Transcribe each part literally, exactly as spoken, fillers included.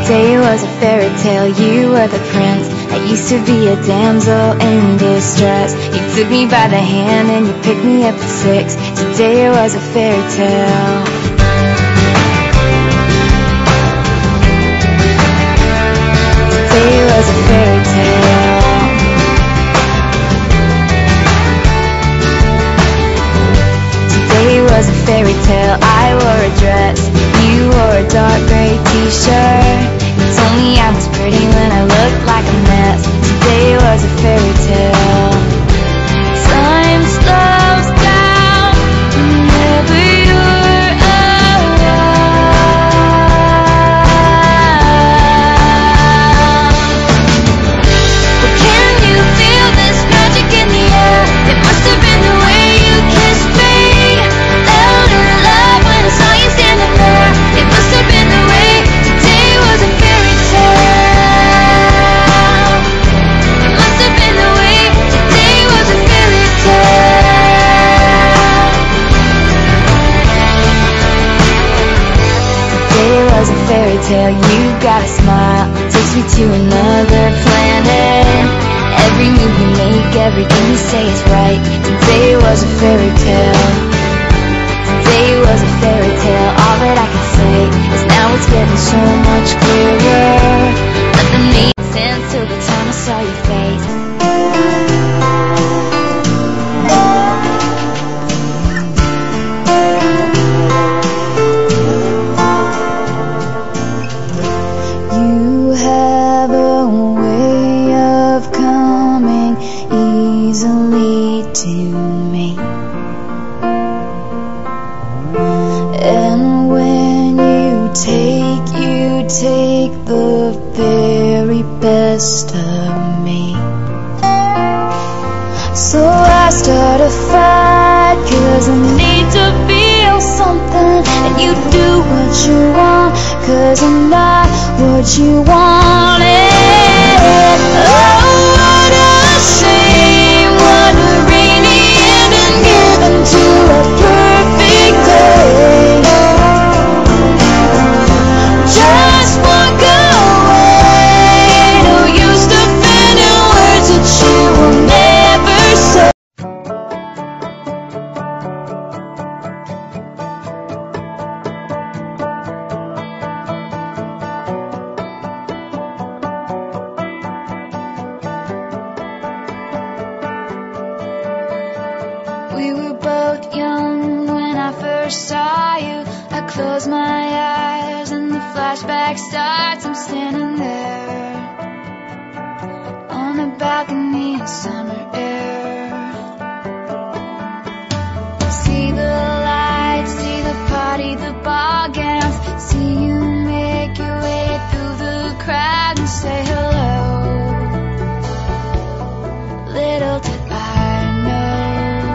Today was a fairy tale, you were the prince. I used to be a damsel in distress. You took me by the hand and you picked me up at six. Today was a fairy tale. Today was a fairy tale. Today was a fairy tale. I wore a dress, you wore a dark gray t-shirt. You told me I was pretty when I looked like a mess. Today was a fairy tale. Time slows down whenever you're around. Well, can you feel this magic in the air? It must have been the way you kissed me. Louder love when I saw you standing there. It must have been the way. Today was a fairy tale. It must have been the way. Today was a fairy tale. Today was a fairy tale. You got a smile, takes me to another planet. Every move you make, everything you say is right. Today was a fairy tale. Today was a fairy tale. All that I can say is now it's getting so much clearer. Nothing made sense till the time I saw your face. You have a way of coming easily to me. And when you take, you take the very best of me. So I start a fight, cause I need to feel something. And you do what you want, cause I'm not what you wanted. Oh, what a shame, what a rainy ending given to a perfect day. Just walk away, no use defending words that you will never say. We were both young when I first saw you. I close my eyes and the flashback starts. I'm standing there on a balcony in summer air. See the lights, see the party, the ball gowns. See you make your way through the crowd and say hello. Little did I know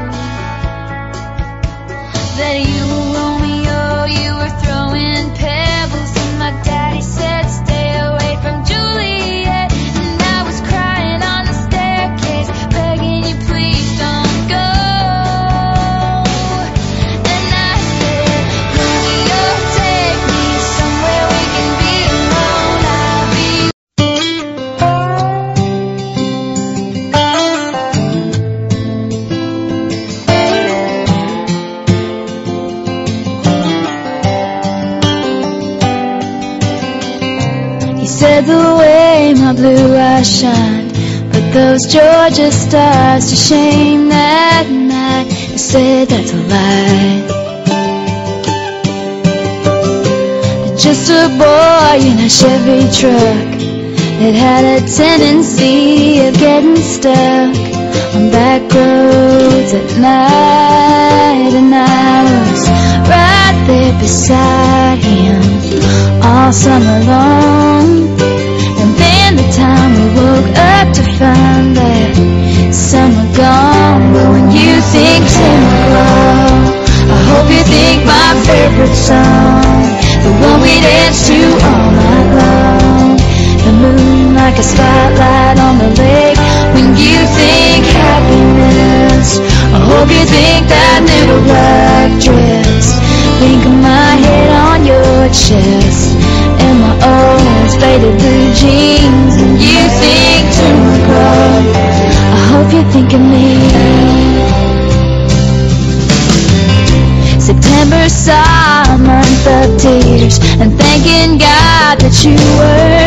that you were Romeo, you were throwing pebbles, and my daddy said stay away from Juliet, and I was crying on the staircase, begging you please don't go. And I said, Romeo, take me somewhere we can be alone. I'll be You said the way my blue eyes shine, but those Georgia stars to shame that night. You said that's a lie. Just a boy in a Chevy truck that had a tendency of getting stuck on back roads at night, and I was right there beside him all summer long. And then the time we woke up to find that summer gone. But when you think Timberland, I hope you think my favorite song, the one we danced to all night long. The moon like a spotlight on the lake. When you think happiness, I hope you think that little black dress. Think of my head on your chest and my old faded blue jeans and you think tomorrow. I hope you think of me. September saw a month of tears and thanking God that you were